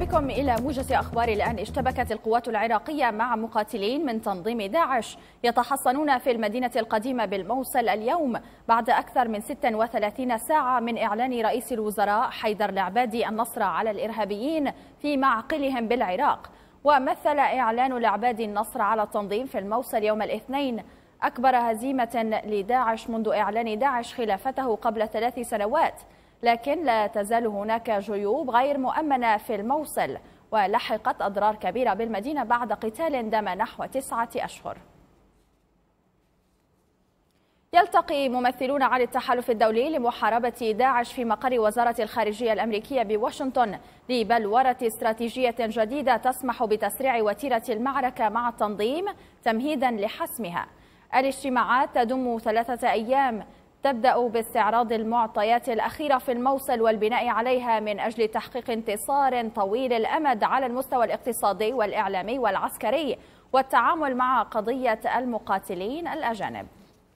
بكم إلى موجز أخبار الآن. اشتبكت القوات العراقية مع مقاتلين من تنظيم داعش يتحصنون في المدينة القديمة بالموصل اليوم بعد أكثر من 36 ساعة من إعلان رئيس الوزراء حيدر العبادي النصر على الإرهابيين في معقلهم بالعراق. ومثل إعلان العبادي النصر على التنظيم في الموصل يوم الاثنين أكبر هزيمة لداعش منذ إعلان داعش خلافته قبل 3 سنوات، لكن لا تزال هناك جيوب غير مؤمنة في الموصل، ولحقت أضرار كبيرة بالمدينة بعد قتال دام نحو 9 أشهر. يلتقي ممثلون عن التحالف الدولي لمحاربة داعش في مقر وزارة الخارجية الأمريكية بواشنطن لبلورة استراتيجية جديدة تسمح بتسريع وتيرة المعركة مع التنظيم تمهيدا لحسمها. الاجتماعات تدوم 3 أيام، تبدأ باستعراض المعطيات الأخيرة في الموصل والبناء عليها من أجل تحقيق انتصار طويل الأمد على المستوى الاقتصادي والإعلامي والعسكري والتعامل مع قضية المقاتلين الأجانب.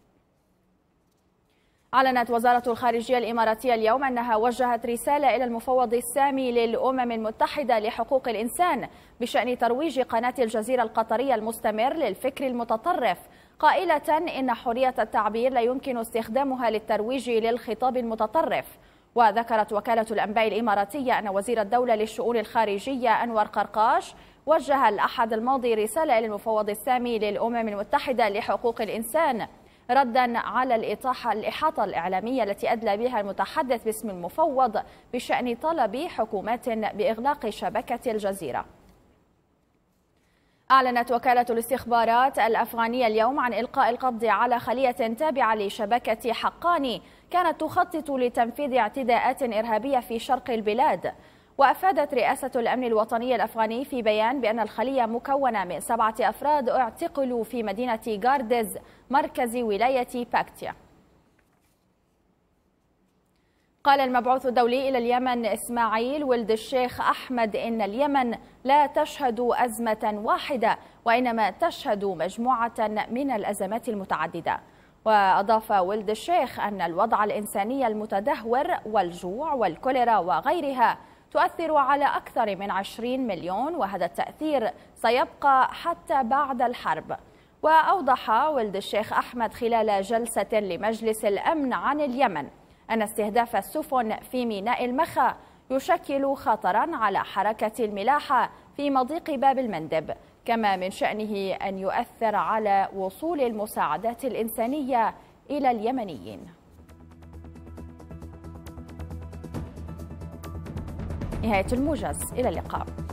أعلنت وزارة الخارجية الإماراتية اليوم أنها وجهت رسالة إلى المفوض السامي للأمم المتحدة لحقوق الإنسان بشأن ترويج قناة الجزيرة القطرية المستمر للفكر المتطرف، قائلة إن حرية التعبير لا يمكن استخدامها للترويج للخطاب المتطرف. وذكرت وكالة الأنباء الإماراتية أن وزير الدولة للشؤون الخارجية أنور قرقاش وجه الأحد الماضي رسالة إلى المفوض السامي للأمم المتحدة لحقوق الإنسان ردا على الإحاطة الإعلامية التي أدلى بها المتحدث باسم المفوض بشأن طلب حكومات بإغلاق شبكة الجزيرة. أعلنت وكالة الاستخبارات الأفغانية اليوم عن إلقاء القبض على خلية تابعة لشبكة حقاني كانت تخطط لتنفيذ اعتداءات إرهابية في شرق البلاد. وأفادت رئاسة الأمن الوطني الأفغاني في بيان بأن الخلية مكونة من 7 أفراد اعتقلوا في مدينة غاردز مركز ولاية باكتيا. قال المبعوث الدولي إلى اليمن إسماعيل ولد الشيخ أحمد إن اليمن لا تشهد أزمة واحدة وإنما تشهد مجموعة من الأزمات المتعددة. وأضاف ولد الشيخ أن الوضع الإنساني المتدهور والجوع والكوليرا وغيرها تؤثر على أكثر من 20 مليون، وهذا التأثير سيبقى حتى بعد الحرب. وأوضح ولد الشيخ أحمد خلال جلسة لمجلس الأمن عن اليمن أن استهداف السفن في ميناء المخا يشكل خطرا على حركة الملاحة في مضيق باب المندب، كما من شأنه أن يؤثر على وصول المساعدات الإنسانية إلى اليمنيين. نهاية الموجز، إلى اللقاء.